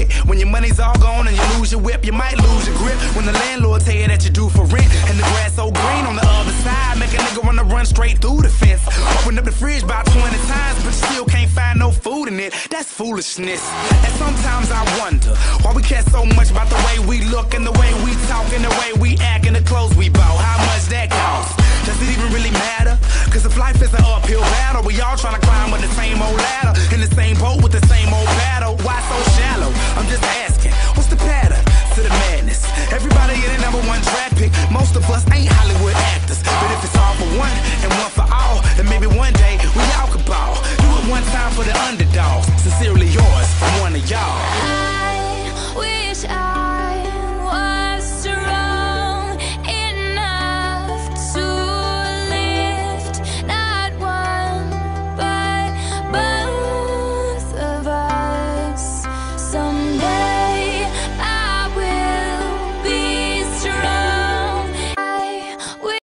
quit. When your money's all gone and you lose your whip, you might lose your grip. When the landlord tell you that you're due for rent, and the grass so green on the other side, make a nigga wanna run straight through the fence. Open up the fridge about 20 times, but you still can't find no food in it. That's foolishness. And sometimes I wonder why we care so much about the way we look and the way we talk and the way we act and the clothes we bought. How much that costs? Does it even really matter? Cause if life is an uphill battle, we all tryna climb with the same old ladder, in the same boat with the same